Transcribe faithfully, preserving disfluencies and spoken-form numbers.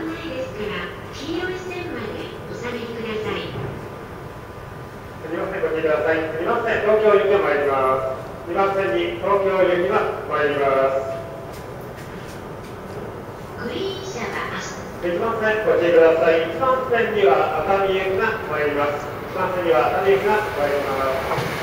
案内ですから、黄色い線までお下がりください。 すみません、ご注意ください。すみません、東京行きが参ります。にばん線に東京行きが参ります。 グリーン車は明日。 いちばん線、ご注意ください。いちばん線には熱海行きが参ります。いちばん線には熱海行きが参ります。